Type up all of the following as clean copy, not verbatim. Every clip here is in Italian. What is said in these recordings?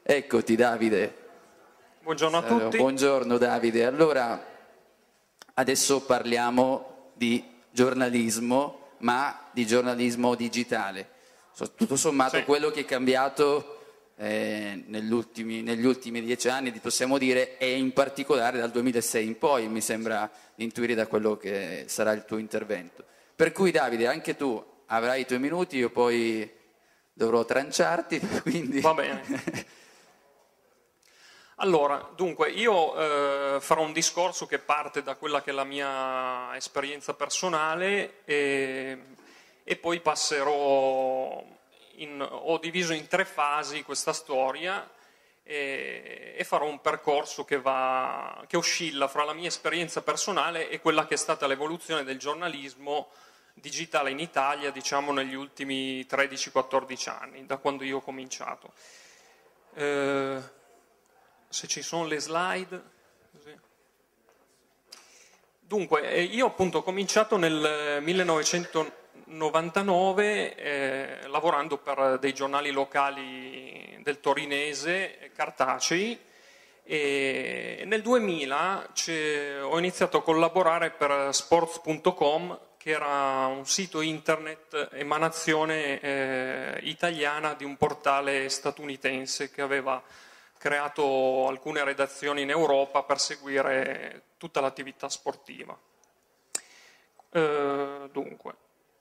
Eccoti Davide. Buongiorno a tutti. Buongiorno Davide. Allora, adesso parliamo di giornalismo, ma di giornalismo digitale. Tutto sommato Sì. quello che è cambiato negli ultimi 10 anni, possiamo dire, e in particolare dal 2006 in poi, mi sembra di intuire da quello che sarà il tuo intervento. Per cui Davide, anche tu avrai i tuoi minuti, io poi dovrò tranciarti, quindi... Va bene. Allora, dunque, io farò un discorso che parte da quella che è la mia esperienza personale e poi passerò, ho diviso in 3 fasi questa storia e farò un percorso che oscilla fra la mia esperienza personale e quella che è stata l'evoluzione del giornalismo digitale in Italia, diciamo, negli ultimi 13-14 anni, da quando io ho cominciato. Se ci sono le slide. Così. Dunque, io appunto ho cominciato nel 1999 lavorando per dei giornali locali del torinese, cartacei, e nel 2000 ho iniziato a collaborare per sports.com, che era un sito internet emanazione italiana di un portale statunitense che aveva creato alcune redazioni in Europa per seguire tutta l'attività sportiva. Dunque,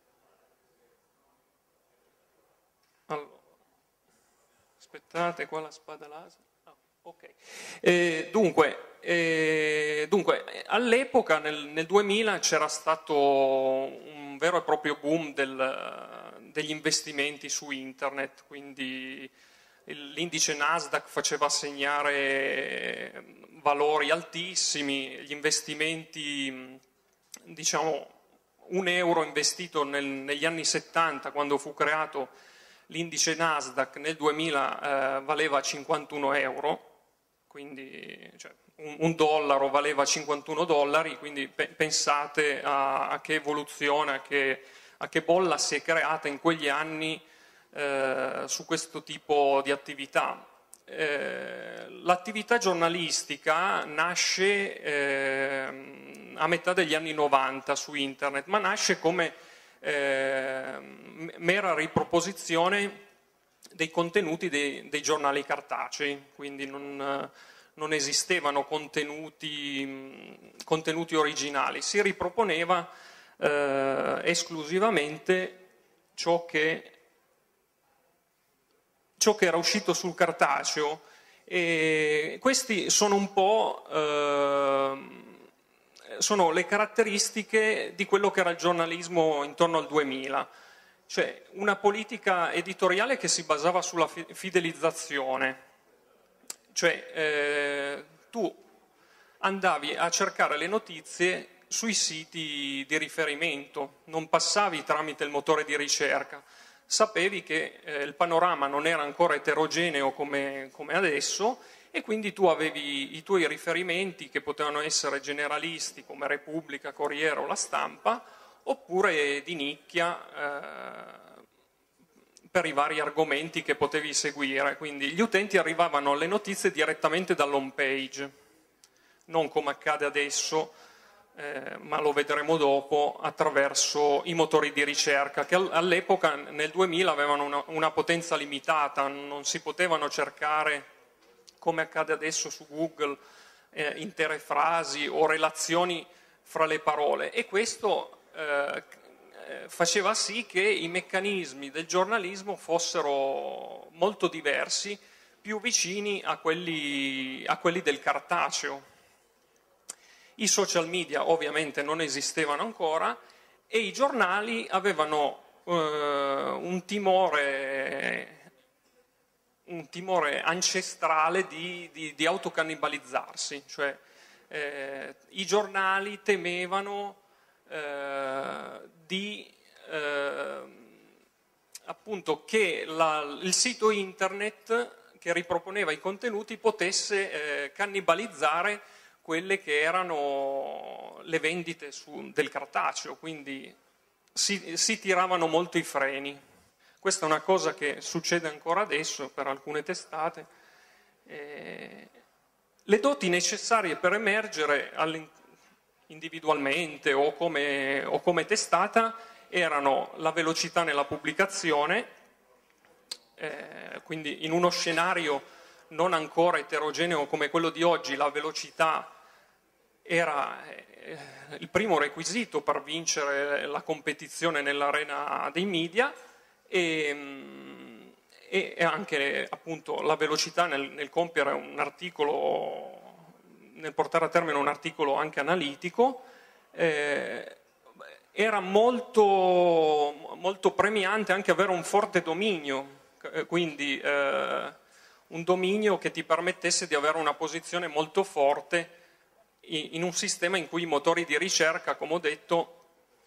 allora, aspettate, qua la spada laser. Ok. Dunque, all'epoca, nel 2000, c'era stato un vero e proprio boom degli investimenti su internet, quindi l'indice Nasdaq faceva assegnare valori altissimi, gli investimenti, diciamo, €1 investito negli anni 70, quando fu creato l'indice Nasdaq, nel 2000 valeva €51, quindi cioè, $1 valeva $51, quindi pensate a che evoluzione, a che bolla si è creata in quegli anni su questo tipo di attività. L'attività giornalistica nasce a metà degli anni 90 su internet, ma nasce come mera riproposizione dei contenuti dei giornali cartacei, quindi non esistevano contenuti originali, si riproponeva esclusivamente ciò che era uscito sul cartaceo, e questi sono un po' sono le caratteristiche di quello che era il giornalismo intorno al 2000, cioè una politica editoriale che si basava sulla fidelizzazione, cioè tu andavi a cercare le notizie sui siti di riferimento, non passavi tramite il motore di ricerca. Sapevi che il panorama non era ancora eterogeneo come adesso, e quindi tu avevi i tuoi riferimenti, che potevano essere generalisti come Repubblica, Corriere o La Stampa, oppure di nicchia per i vari argomenti che potevi seguire. Quindi gli utenti arrivavano alle notizie direttamente dall'home page, non come accade adesso, ma lo vedremo dopo, attraverso i motori di ricerca, che all'epoca, nel 2000, avevano una potenza limitata, non si potevano cercare, come accade adesso su Google, intere frasi o relazioni fra le parole, e questo faceva sì che i meccanismi del giornalismo fossero molto diversi, più vicini a quelli del cartaceo. I social media ovviamente non esistevano ancora e i giornali avevano un timore ancestrale di autocannibalizzarsi, cioè i giornali temevano appunto che il sito internet che riproponeva i contenuti potesse cannibalizzare quelle che erano le vendite del cartaceo, quindi si tiravano molto i freni. Questa è una cosa che succede ancora adesso per alcune testate, Le doti necessarie per emergere individualmente o come testata erano la velocità nella pubblicazione, quindi in uno scenario non ancora eterogeneo come quello di oggi, la velocità era il primo requisito per vincere la competizione nell'arena dei media, e anche appunto la velocità nel compiere un articolo, nel portare a termine un articolo anche analitico. Era molto, molto premiante anche avere un forte dominio, quindi un dominio che ti permettesse di avere una posizione molto forte in un sistema in cui i motori di ricerca, come ho detto,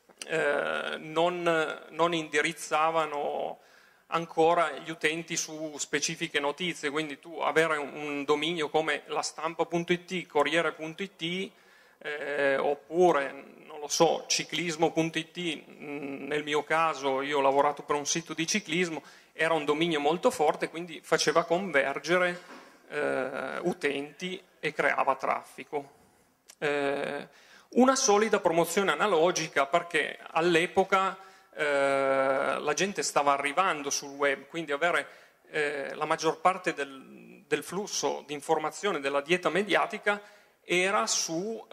non indirizzavano ancora gli utenti su specifiche notizie, quindi tu avere un dominio come la stampa.it, Corriere.it, oppure, non lo so, ciclismo.it, nel mio caso io ho lavorato per un sito di ciclismo, era un dominio molto forte, quindi faceva convergere utenti e creava traffico. Una solida promozione analogica, perché all'epoca la gente stava arrivando sul web, quindi avere la maggior parte del flusso di informazione della dieta mediatica era sul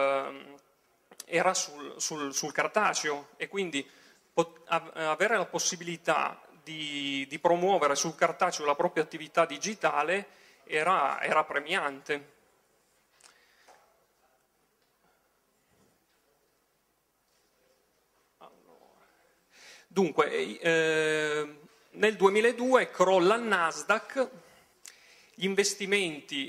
cartaceo, e quindi avere la possibilità di promuovere sul cartaceo la propria attività digitale era premiante. Dunque, nel 2002 crolla il Nasdaq, gli investimenti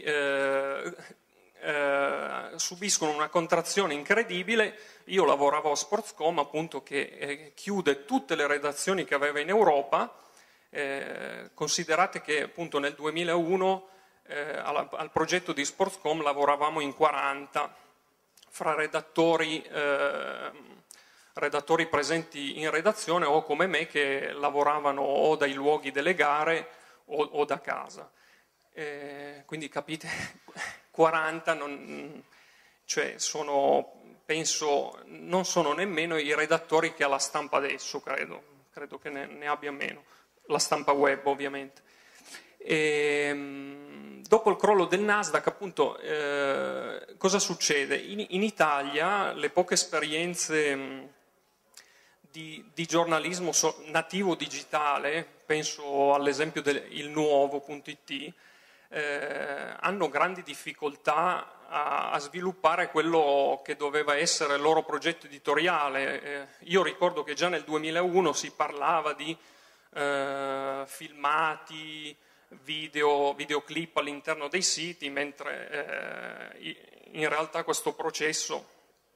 subiscono una contrazione incredibile. Io lavoravo a Sportscom, appunto, che chiude tutte le redazioni che aveva in Europa. Considerate che appunto nel 2001 al progetto di Sportscom lavoravamo in 40 fra redattori presenti in redazione o come me che lavoravano o dai luoghi delle gare o da casa. Quindi capite, 40 cioè penso non sono nemmeno i redattori che ha la Stampa adesso, credo che ne abbia meno, la Stampa web ovviamente. Dopo il crollo del Nasdaq, appunto, cosa succede? In Italia le poche esperienze di giornalismo nativo digitale, penso all'esempio del Il Nuovo.it, hanno grandi difficoltà a sviluppare quello che doveva essere il loro progetto editoriale. Io ricordo che già nel 2001 si parlava di filmati, videoclip all'interno dei siti, mentre in realtà questo processo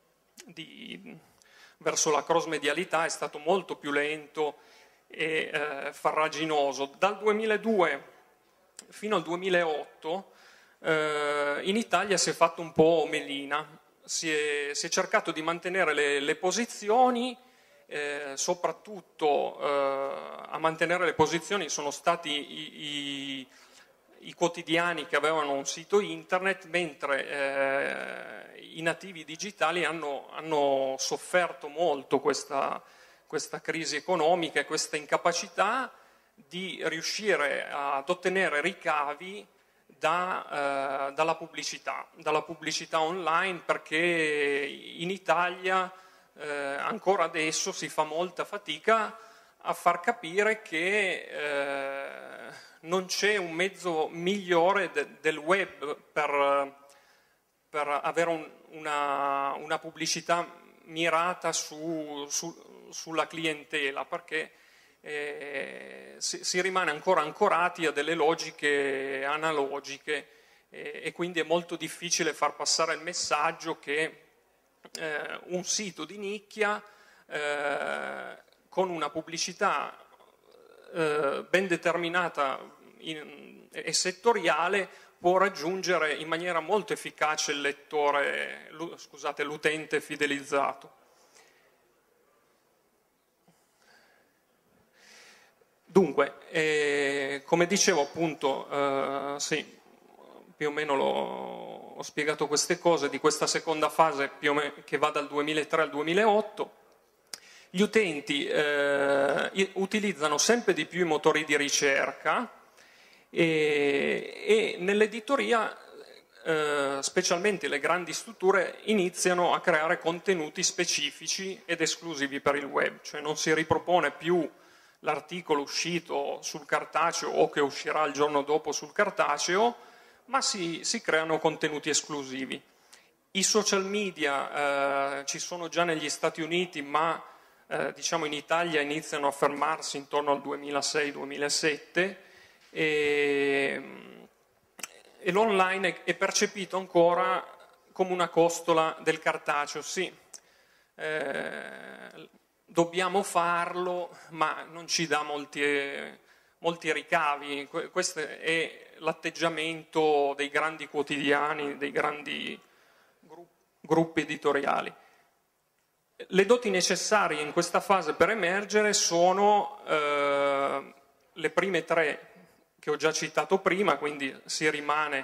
verso la cross-medialità è stato molto più lento e farraginoso. Dal 2002 fino al 2008 in Italia si è fatto un po' melina, si è cercato di mantenere le posizioni, soprattutto a mantenere le posizioni sono stati i quotidiani che avevano un sito internet, mentre i nativi digitali hanno sofferto molto questa crisi economica e questa incapacità di riuscire ad ottenere ricavi dalla pubblicità online, perché in Italia ancora adesso si fa molta fatica a far capire che non c'è un mezzo migliore del web per avere una pubblicità mirata sulla clientela, perché si rimane ancora ancorati a delle logiche analogiche e quindi è molto difficile far passare il messaggio che un sito di nicchia con una pubblicità ben determinata e settoriale può raggiungere in maniera molto efficace il lettore, l'utente fidelizzato. Dunque, come dicevo appunto, sì, più o meno ho spiegato queste cose, di questa seconda fase più o meno, che va dal 2003 al 2008. Gli utenti utilizzano sempre di più i motori di ricerca e nell'editoria, specialmente le grandi strutture, iniziano a creare contenuti specifici ed esclusivi per il web, cioè non si ripropone più l'articolo uscito sul cartaceo o che uscirà il giorno dopo sul cartaceo, ma si creano contenuti esclusivi. I social media ci sono già negli Stati Uniti, ma diciamo in Italia iniziano a fermarsi intorno al 2006-2007 e l'online è percepito ancora come una costola del cartaceo. Sì, dobbiamo farlo, ma non ci dà molti ricavi. Questo è l'atteggiamento dei grandi quotidiani, dei grandi gruppi editoriali. Le doti necessarie in questa fase per emergere sono le prime tre che ho già citato prima, quindi si rimane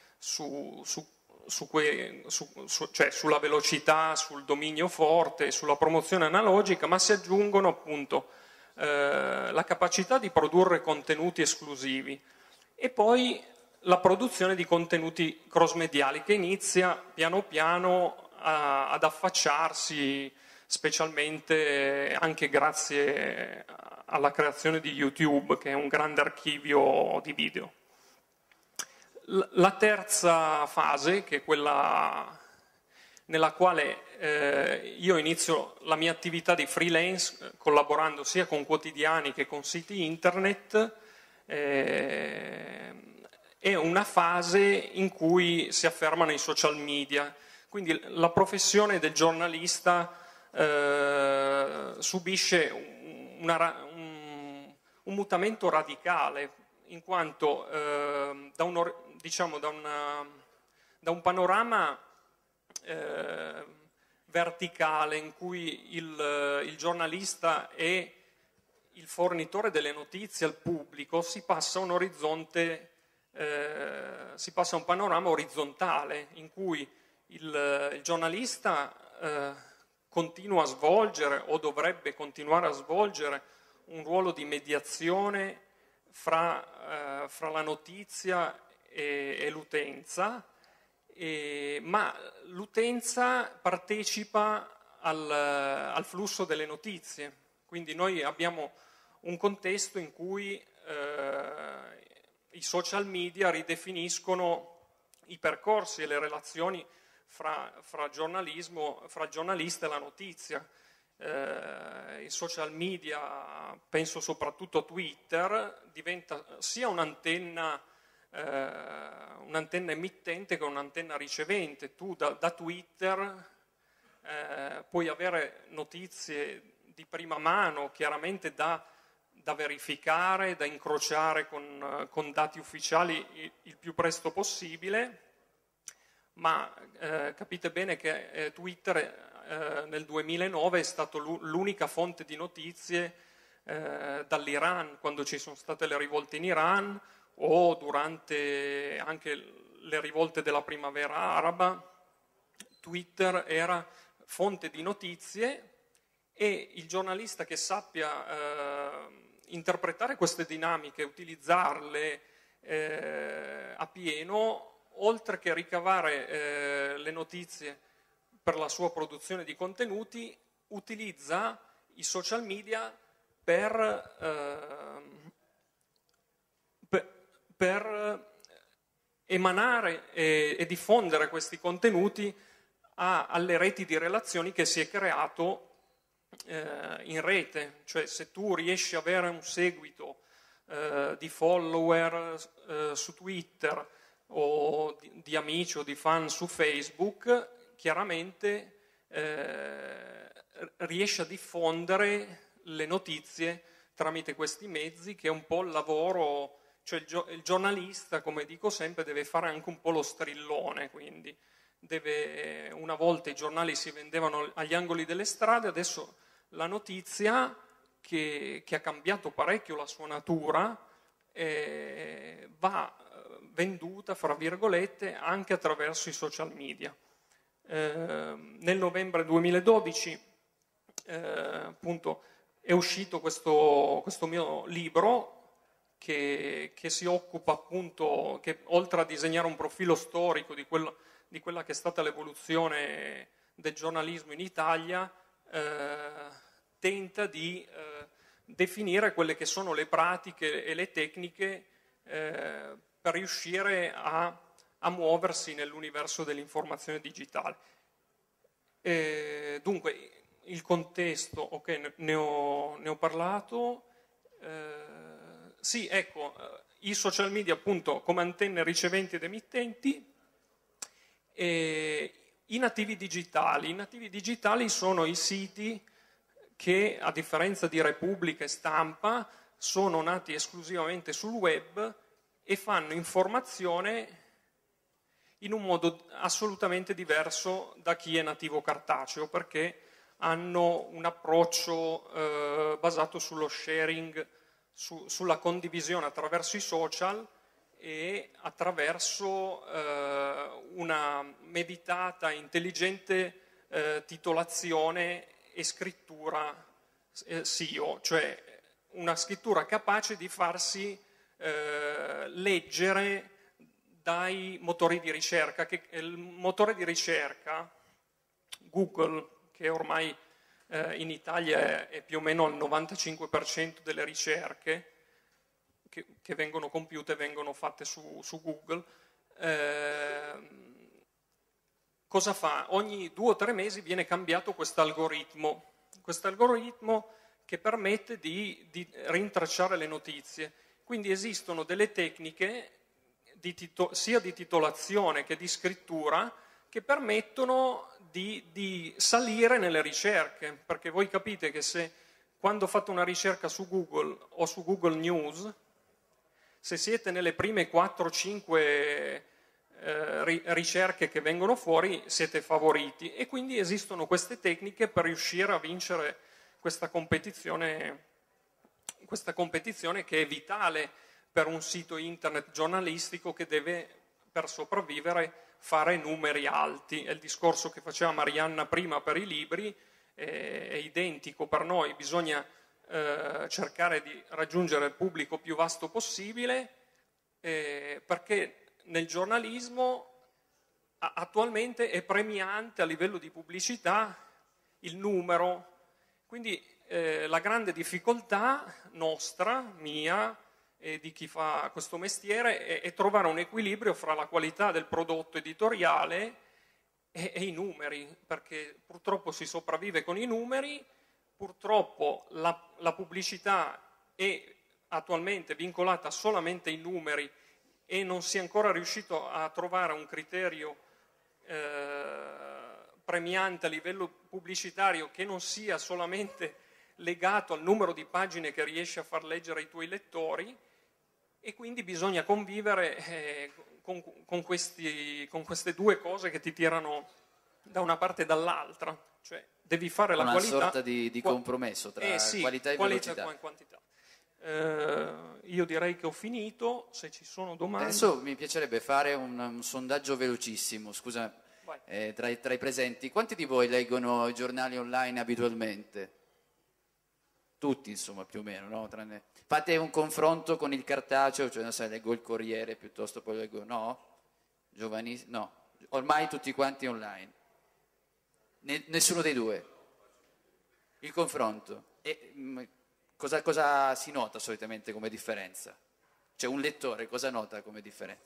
cioè sulla velocità, sul dominio forte, sulla promozione analogica, ma si aggiungono appunto la capacità di produrre contenuti esclusivi e poi la produzione di contenuti cross-mediali che inizia piano piano ad affacciarsi, specialmente anche grazie alla creazione di YouTube, che è un grande archivio di video. La terza fase, che è quella nella quale io inizio la mia attività di freelance, collaborando sia con quotidiani che con siti internet, è una fase in cui si affermano i social media. Quindi la professione del giornalista subisce un mutamento radicale, in quanto da un panorama verticale in cui il giornalista è il fornitore delle notizie al pubblico, si passa a un panorama orizzontale in cui il giornalista continua a svolgere o dovrebbe continuare a svolgere un ruolo di mediazione fra la notizia e l'utenza, ma l'utenza partecipa al flusso delle notizie. Quindi noi abbiamo un contesto in cui i social media ridefiniscono i percorsi e le relazioni fra il giornalista e la notizia. I social media, penso soprattutto a Twitter, diventa sia un'antenna emittente che un'antenna ricevente. Tu da Twitter puoi avere notizie di prima mano, chiaramente da verificare, da incrociare con dati ufficiali il più presto possibile, ma capite bene che Twitter nel 2009 è stato l'unica fonte di notizie dall'Iran, quando ci sono state le rivolte in Iran o durante anche le rivolte della primavera araba. Twitter era fonte di notizie e il giornalista che sappia interpretare queste dinamiche, utilizzarle a pieno, oltre che ricavare le notizie per la sua produzione di contenuti, utilizza i social media per emanare e diffondere questi contenuti alle reti di relazioni che si è creato in rete. Cioè, se tu riesci a avere un seguito di follower su Twitter o di amici o di fan su Facebook, chiaramente riesci a diffondere le notizie tramite questi mezzi, che è un po' il lavoro. Cioè il giornalista, come dico sempre, deve fare anche un po' lo strillone, quindi una volta i giornali si vendevano agli angoli delle strade, adesso la notizia, che ha cambiato parecchio la sua natura, va venduta, fra virgolette, anche attraverso i social media. Nel novembre 2012 appunto è uscito questo mio libro che si occupa appunto, che oltre a disegnare un profilo storico di quella che è stata l'evoluzione del giornalismo in Italia, tenta di definire quelle che sono le pratiche e le tecniche per riuscire a muoversi nell'universo dell'informazione digitale. Dunque, il contesto, ok, ne ho parlato. Sì, ecco, i social media appunto come antenne riceventi ed emittenti. I nativi digitali. I nativi digitali sono i siti che, a differenza di Repubblica e Stampa, sono nati esclusivamente sul web e fanno informazione in un modo assolutamente diverso da chi è nativo cartaceo, perché hanno un approccio basato sullo sharing, sulla condivisione attraverso i social e attraverso una meditata, intelligente titolazione e scrittura SEO, cioè una scrittura capace di farsi leggere dai motori di ricerca, che il motore di ricerca Google, che ormai in Italia è più o meno al 95% delle ricerche che vengono compiute vengono fatte su Google. Cosa fa? Ogni 2 o 3 mesi viene cambiato questo algoritmo che permette di rintracciare le notizie. Quindi esistono delle tecniche sia di titolazione che di scrittura che permettono di salire nelle ricerche, perché voi capite che quando fate una ricerca su Google o su Google News, se siete nelle prime 4-5 ricerche che vengono fuori, siete favoriti, e quindi esistono queste tecniche per riuscire a vincere questa competizione che è vitale per un sito internet giornalistico che deve, per sopravvivere, fare numeri alti. È il discorso che faceva Marianna prima per i libri, è identico per noi, bisogna cercare di raggiungere il pubblico più vasto possibile, perché nel giornalismo attualmente è premiante a livello di pubblicità il numero. Quindi la grande difficoltà nostra, mia e di chi fa questo mestiere, è trovare un equilibrio fra la qualità del prodotto editoriale e i numeri, perché purtroppo si sopravvive con i numeri, purtroppo la pubblicità è attualmente vincolata solamente ai numeri e non si è ancora riuscito a trovare un criterio premiante a livello pubblicitario che non sia solamente legato al numero di pagine che riesci a far leggere ai tuoi lettori, e quindi bisogna convivere con queste due cose che ti tirano da una parte e dall'altra, cioè devi fare la qualità. Una sorta di compromesso tra sì, qualità e velocità. E quantità. Io direi che ho finito, se ci sono domande. Adesso mi piacerebbe fare un sondaggio velocissimo, scusa, tra i presenti. Quanti di voi leggono i giornali online abitualmente? Tutti, insomma, più o meno, no? Fate un confronto con il cartaceo, cioè non so, leggo il Corriere piuttosto, poi leggo, no? No, ormai tutti quanti online. Nessuno dei due. Il confronto. E cosa si nota solitamente come differenza? Cioè un lettore cosa nota come differenza?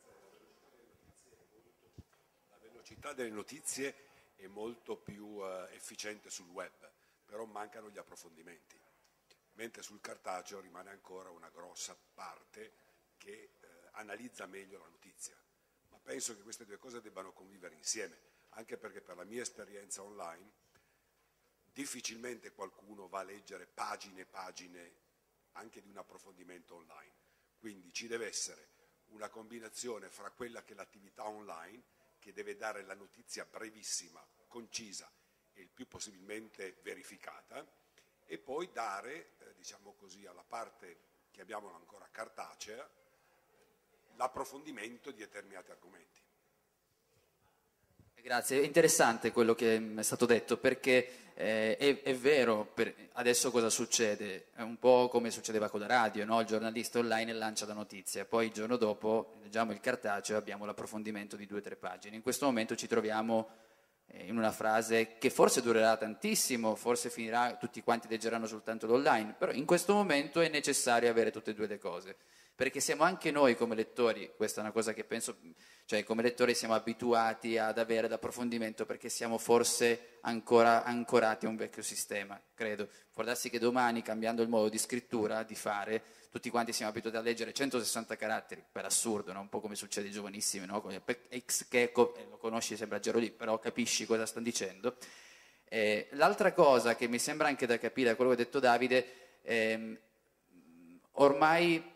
La velocità delle notizie è molto più efficiente sul web, però mancano gli approfondimenti, mentre sul cartaceo rimane ancora una grossa parte che analizza meglio la notizia. Ma penso che queste due cose debbano convivere insieme, anche perché per la mia esperienza online difficilmente qualcuno va a leggere pagine e pagine anche di un approfondimento online. Quindi ci deve essere una combinazione fra quella che è l'attività online, che deve dare la notizia brevissima, concisa e il più possibilmente verificata, e poi dare, diciamo così, alla parte che abbiamo ancora cartacea, l'approfondimento di determinati argomenti. Grazie, è interessante quello che è stato detto, perché è vero, adesso cosa succede? È un po' come succedeva con la radio, no? Il giornalista online lancia la notizia, poi il giorno dopo leggiamo il cartaceo e abbiamo l'approfondimento di 2 o 3 pagine. In questo momento ci troviamo in una frase che forse durerà tantissimo, forse finirà, tutti quanti leggeranno soltanto l'online, però in questo momento è necessario avere tutte e 2 le cose, perché siamo anche noi come lettori, questa è una cosa che penso, cioè come lettori siamo abituati ad avere l'approfondimento perché siamo forse ancora ancorati a un vecchio sistema, credo. Può darsi che domani, cambiando il modo di scrittura, di fare, tutti quanti siamo abituati a leggere 160 caratteri, per assurdo, no? Un po' come succede ai giovanissimi, no? Lo conosci, sembra Gerolì, però capisci cosa stanno dicendo. L'altra cosa che mi sembra anche da capire da quello che ha detto Davide, ormai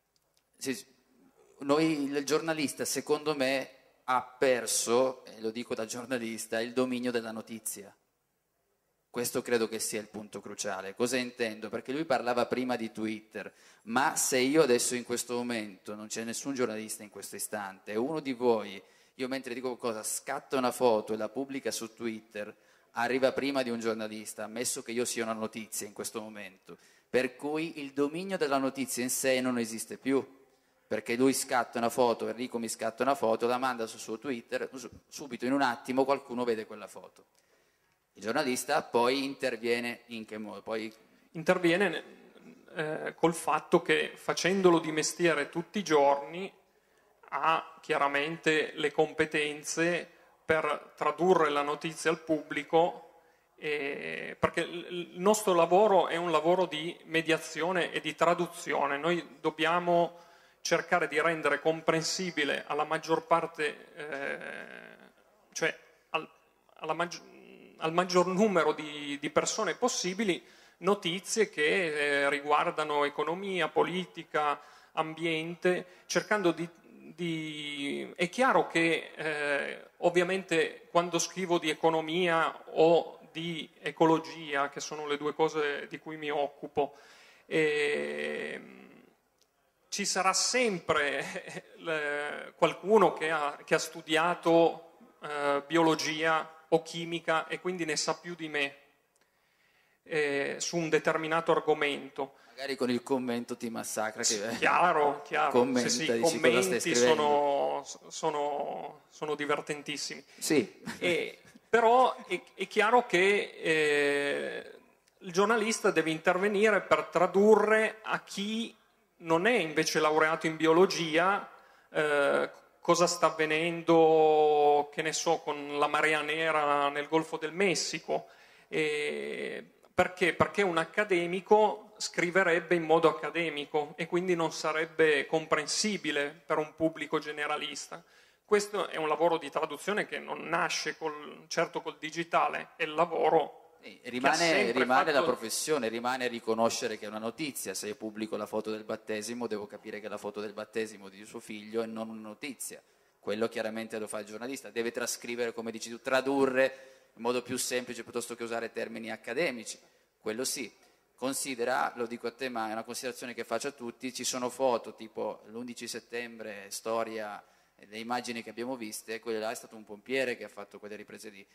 il giornalista, secondo me, ha perso, e lo dico da giornalista, il dominio della notizia. Questo credo che sia il punto cruciale. Cosa intendo? Perché lui parlava prima di Twitter, ma se io adesso in questo momento, non c'è nessun giornalista in questo istante, uno di voi, io mentre dico qualcosa, scatta una foto e la pubblica su Twitter, arriva prima di un giornalista, ammesso che io sia una notizia in questo momento, per cui il dominio della notizia in sé non esiste più. Perché lui scatta una foto, Enrico mi scatta una foto, la manda sul suo Twitter, subito in un attimo qualcuno vede quella foto. Il giornalista poi interviene in che modo? Interviene col fatto che facendolo di mestiere tutti i giorni ha chiaramente le competenze per tradurre la notizia al pubblico, perché il nostro lavoro è un lavoro di mediazione e di traduzione. Noi dobbiamo cercare di rendere comprensibile alla maggior parte, cioè al maggior numero di persone possibili, notizie che riguardano economia, politica, ambiente, cercando è chiaro che ovviamente quando scrivo di economia o di ecologia, che sono le 2 cose di cui mi occupo, ci sarà sempre qualcuno che ha studiato biologia o chimica e quindi ne sa più di me su un determinato argomento. Magari con il commento ti massacra. Chiaro. Commenta, sì, i commenti sono divertentissimi. Sì. Però è chiaro che il giornalista deve intervenire per tradurre a chi non è invece laureato in biologia cosa sta avvenendo, che ne so, con la marea nera nel Golfo del Messico. Perché? Perché un accademico scriverebbe in modo accademico e quindi non sarebbe comprensibile per un pubblico generalista. Questo è un lavoro di traduzione che non nasce certo col digitale, è il lavoro. Rimane la professione, rimane riconoscere che è una notizia. Se io pubblico la foto del battesimo, devo capire che è la foto del battesimo di suo figlio e non una notizia. Quello chiaramente lo fa il giornalista, deve trascrivere, come dici tu, tradurre in modo più semplice piuttosto che usare termini accademici. Quello sì. Considera, lo dico a te, ma è una considerazione che faccio a tutti, ci sono foto tipo l'11 settembre, storia, le immagini che abbiamo viste, quello là è stato un pompiere che ha fatto quelle riprese di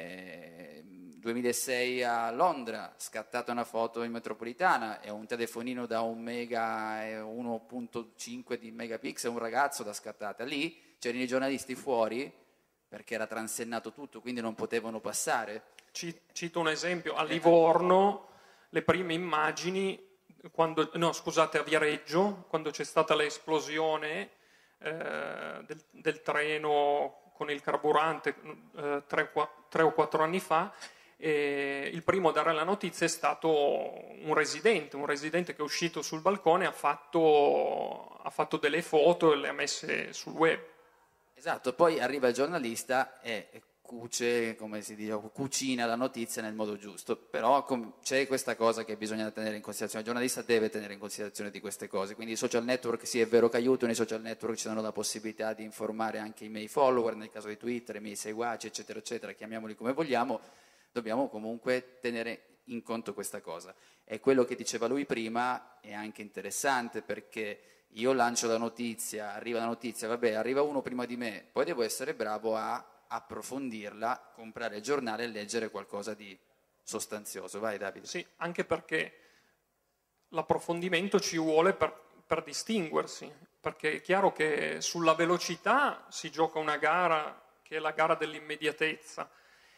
2006 a Londra, scattata una foto in metropolitana, è un telefonino da 1 mega e 1.5 di megapixel, un ragazzo l'ha scattata, lì c'erano i giornalisti fuori perché era transennato tutto, quindi non potevano passare. Cito un esempio, a Livorno le prime immagini, a Viareggio, quando c'è stata l'esplosione del treno con il carburante 3 o 4 anni fa, il primo a dare la notizia è stato un residente che è uscito sul balcone, ha fatto delle foto e le ha messe sul web. Esatto, poi arriva il giornalista e cucina la notizia nel modo giusto, però c'è questa cosa che bisogna tenere in considerazione, il giornalista deve tenere in considerazione di queste cose, quindi i social network sì è vero che aiutano, i social network ci danno la possibilità di informare anche i miei follower, nel caso di Twitter, i miei seguaci eccetera eccetera, chiamiamoli come vogliamo, dobbiamo comunque tenere in conto questa cosa. E quello che diceva lui prima è anche interessante perché io lancio la notizia, arriva la notizia, vabbè, arriva uno prima di me, poi devo essere bravo a approfondirla, comprare il giornale e leggere qualcosa di sostanzioso. Vai Davide. Sì, anche perché l'approfondimento ci vuole per distinguersi, perché è chiaro che sulla velocità si gioca una gara che è la gara dell'immediatezza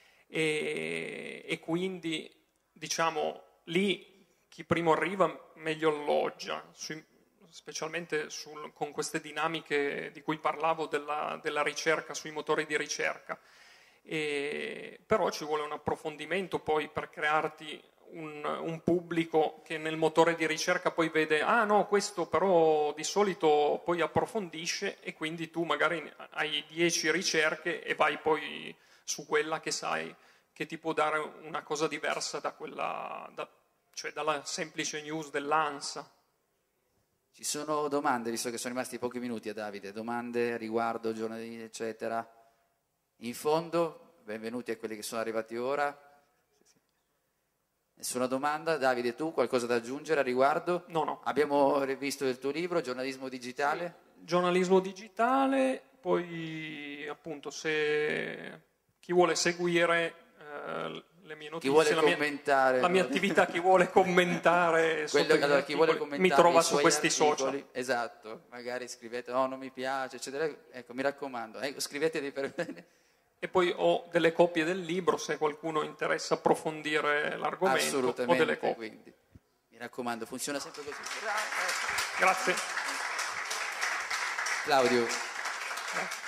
e quindi diciamo lì chi primo arriva meglio alloggia, specialmente con queste dinamiche di cui parlavo della ricerca sui motori di ricerca. Però ci vuole un approfondimento poi per crearti un pubblico che nel motore di ricerca poi vede questo però di solito poi approfondisce, e quindi tu magari hai 10 ricerche e vai poi su quella che sai che ti può dare una cosa diversa da quella, cioè dalla semplice news dell'ANSA. Ci sono domande, visto che sono rimasti pochi minuti a Davide, domande riguardo giornali eccetera? In fondo, benvenuti a quelli che sono arrivati ora. Nessuna domanda? Davide, tu qualcosa da aggiungere a riguardo? No. Abbiamo visto il tuo libro, Giornalismo Digitale? Sì, giornalismo digitale, poi appunto se chi vuole seguire le mie notizie, chi vuole commentare, la mia attività, chi vuole commentare, chi vuole commentare mi trova su questi articoli, social. Esatto, magari scrivete non mi piace, eccetera. Ecco, mi raccomando, scrivetevi per bene. E poi ho delle copie del libro se qualcuno interessa approfondire l'argomento. Assolutamente, ho delle copie. Quindi, mi raccomando, funziona sempre così. Grazie. Claudio.